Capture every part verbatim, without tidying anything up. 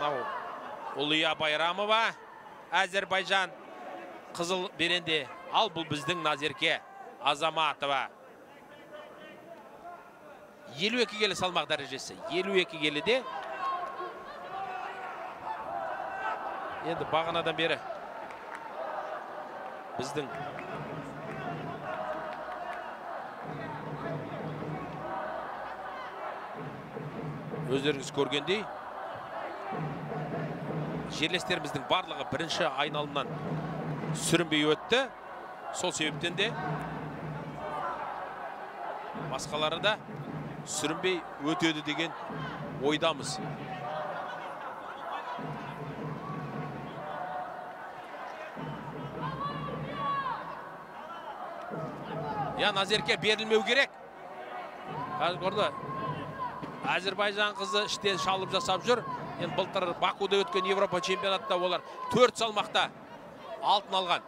Ұлия Байрамова, Әзербайжан қызыл беренде. Ал бұл біздің Назерке Азаматова. елу екі келі салмақ дәрежесі. елу екі келіде. Енді бағанадан бері біздің өздеріңіз көргендей жерлестеріміздің барлығы бірінші айналымнан сүрінбей өтті. Сол себептен де басқалары да сүрінбей өтеді деген ойдамыз. Я, Назерке берілмеу керек. Қазір көрді. Әзербайжан қызы іштен шалып жасап жүр. Енді былтыр Бакуде өткен Европа чемпионатта олар төрт салмақта алтын алған.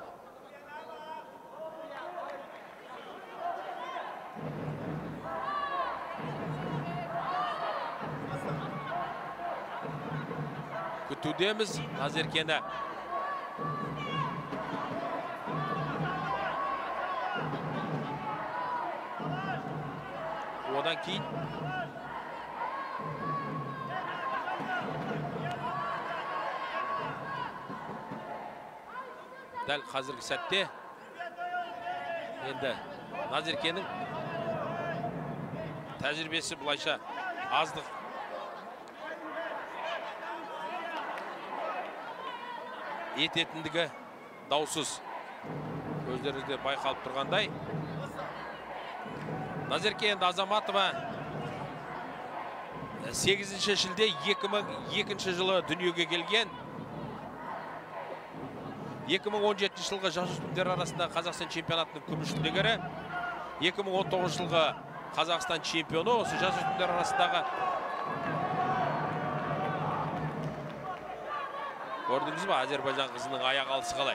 Күтудеміз Назеркені. Одан кейін дәл қазіргі сәтте енді Назеркенің тәжірибесі бұлайша аздық. Ететіндігі даусыз. Өздеріңізде байқалып тұрғандай. Назерке енді Азаматова сегізінші шілде екі мың екінші жылы дүниеге келген. екі мың он жетінші жылғы жасөспірімдер арасында Қазақстан чемпионатының күміс жүлдегері. екі мың он тоғызыншы жылғы Қазақстан чемпионы. Осы жасөспірімдер арасындағы көрдіңіз ба, Әзербайжан қызының аяқ алысы қалай?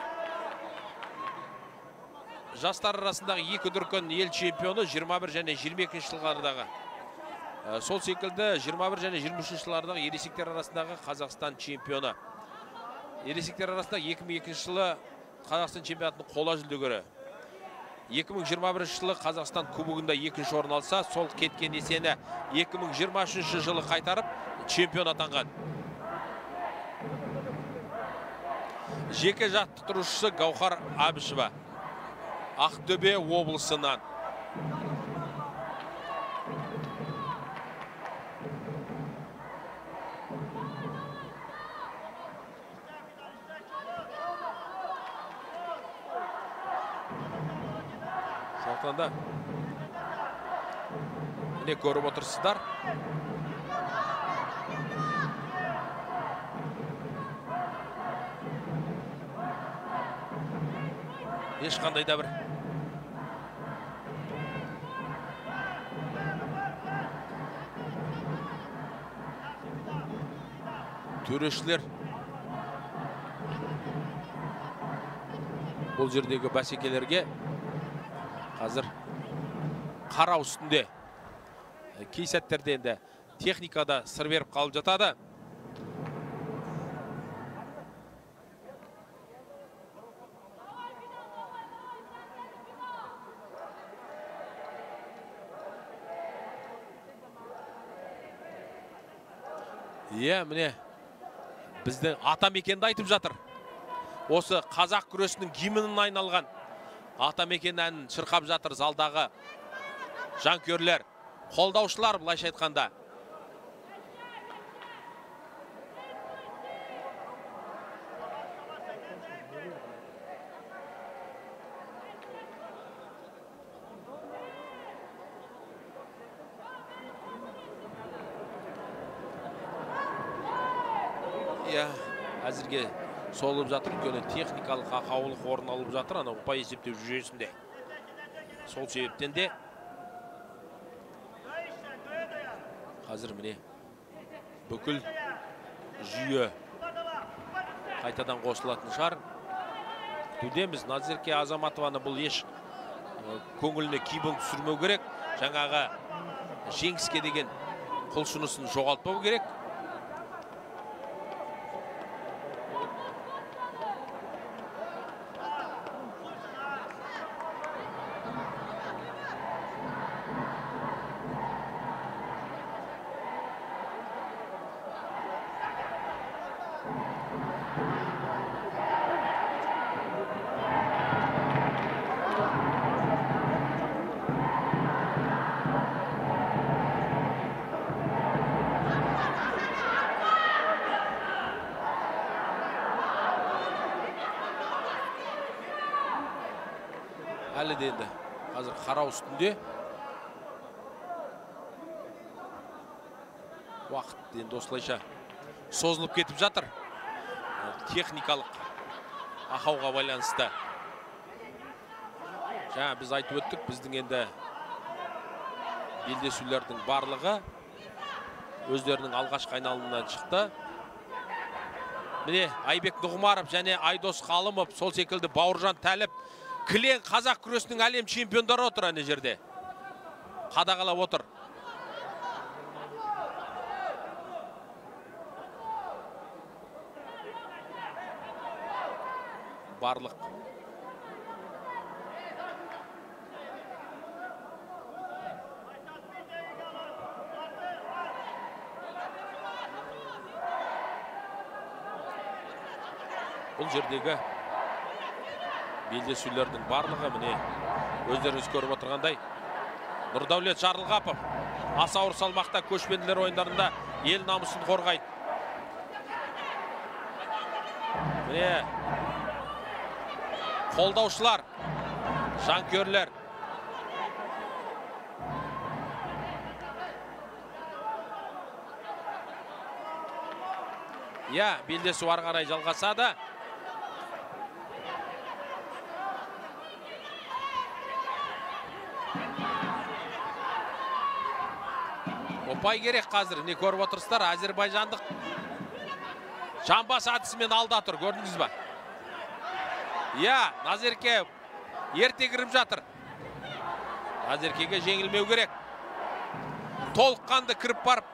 Жастар арасындағы екі дүркін ел чемпионы жиырма бір және жиырма екінші жылдардағы. Сол секілді жиырма бір және жиырма үшінші жылдардағы ересектер арасындағы Қазақстан чемпионы. Ересектер арасында екі мың екінші жылы Қазақстан чемпионатының қола жүлдегері. екі мың жиырма бірінші жылы Қазақстан кубогында екінші орын алса, сол кеткен есені екі мың жиырма үшінші жылы қайтарып чемпион атанған. Жеке жаттықтырушысы Гаухар Абишева, Ақтөбе облысынан. Сондықтан міне көріп отырсыздар. Ешқандай да бір төрешілер бұл жердегі бәсекелерге қазір қарау үстінде. Кей сәттерде енді техникада сыр беріп қалып жатады. Е, міне біздің атамекенді айтып жатыр. Осы қазақ күресінің гимнін айналған атамекен әнін шырқап жатыр залдағы жанкүйерлер, қолдаушылар былайша айтқанда. Иә, әзірге солып жатыр, өйткені техникалық ақаулық орын алып жатыр, ана ұпай есептеу жүйесінде. Сол себептен де қазір міне бүкіл жүйе қайтадан қосылатын шығар. Күтудеміз. Назерке Азаматованы бұл еш көңіліне кибін түсірмеу керек. Жаңағы жеңіске деген құлшынысын жоғалтпау керек. әлі де енді қазір қарау үстінде. Уақыт енді осылайша созылып кетіп жатыр. Техникалық ақауға байланысты. Жаңа біз айтып өттік, біздің енді белдесулердің барлығы өздерінің алғашқы айналымынан шықты. Міне Айбек Нұғымаров және Айдос Қалымов, сол секілді Бауыржан Тәліп, кілең қазақ күресінің әлем чемпиондары отыр әне жерде. Қадағалап отыр. Барлық бұл жердегі белдесулердің барлығы міне өздеріңіз көріп отырғандай Нұрдәулет Жарылғапов аса ауыр салмақта көшпенділер ойындарында ел намысын қорғайды. Міне қолдаушылар, жанкүйерлер. Я, белдесу ары қарай жалғасады. Опай керек қазір, не көріп отырсыздар, әзербайжандық жамбас әдісімен алда тұр, көрдіңіз ба? Я, Назерке ерте кіріп жатыр. Назеркеге жеңілмеу керек. Толыққанды кіріп барып.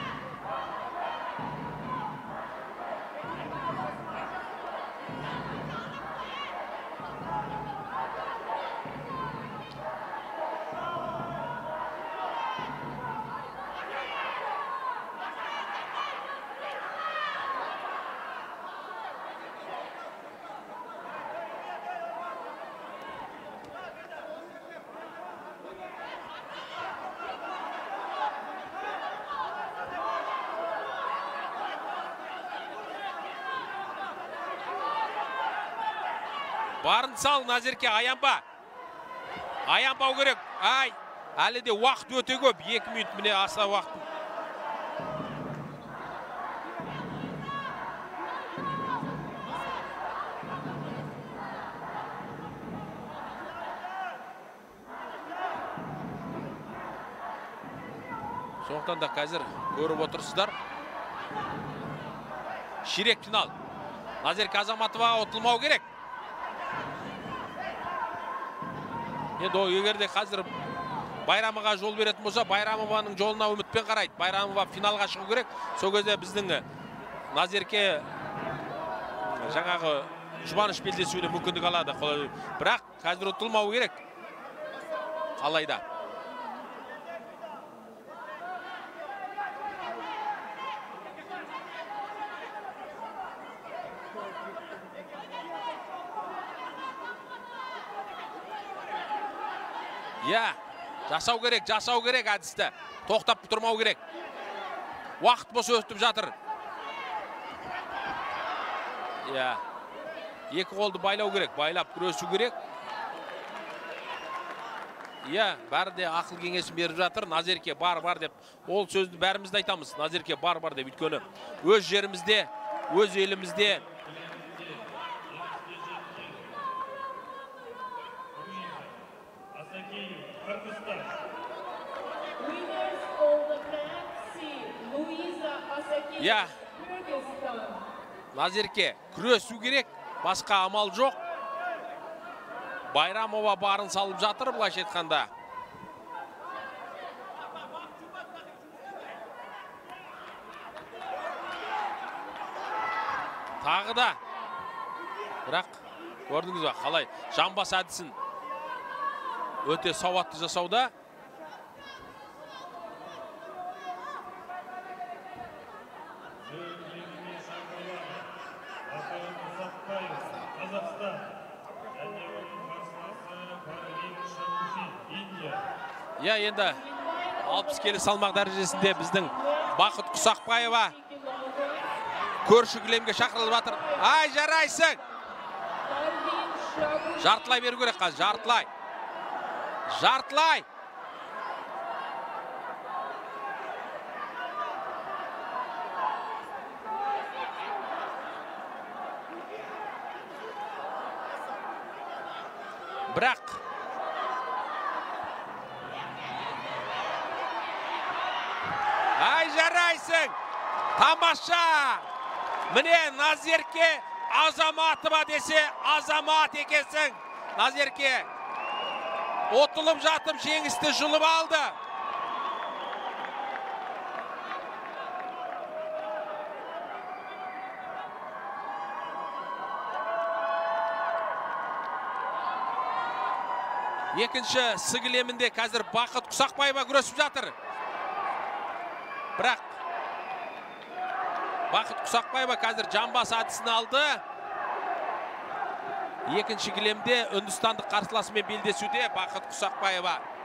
Барын сал, Назерке, аянба. Аянбау керек. Ай, әлі де уақыт өте көп. Екі минут міне аса уақыт. Сондықтан да қазір көріп отырсыздар. Ширек финал. Назерке Азаматова ұтылмау керек. Енді ол егерде қазір Байрамова жол беретін болса, Байрамованың жолына үмітпен қарайды. Байрамова финалға шығу керек. Сол кезде біздің Назерке жаңағы жұбаныш белдесуіне мүмкіндік алады. Бірақ қазір ұтылмау керек. Қалайда. Я, жасау керек, жасау керек әдісті. Тоқтап тұрмау керек. Уақыт бос өтіп жатыр. Я, екі қолды байлау керек, байлап күресу керек. Я, бәрі де ақыл кеңесін беріп жатыр. Назерке бар-бар деп. Ол сөзді бәрімізді айтамыз. Назерке бар-бар деп. Өйткені өз жерімізде, өз елімізде Я, Назерке күресу керек, басқа амал жоқ. Байрамова барын салып жатыр, былайша айтқанда. Тағы да. Бірақ, көрдіңіз ба, қалай жамбас әдісін өте сауатты жасауда. Я, енді алпыс келі салмақ дәрежесінде біздің Бақыт Құсақбаева көрші кілемге шақырылып жатыр. Ай, жарайсың! Жартылай беру керек қазір, жартылай. Жартылай. Бірақ ай жарайсың. Тамаша. Міне Назерке азаматы ба десе, азамат екенсің. Назерке отылып жатып жеңісті жұлып алды. Екінші сігілемінде қазір Бақыт Құсақбаева күресіп жатыр. Бірақ Бақыт Құсақбаева қазір жамбас әдісін алды. Екінші кілемде үндістандық қарсыласымен белдесуде Бақыт Құсақбаева.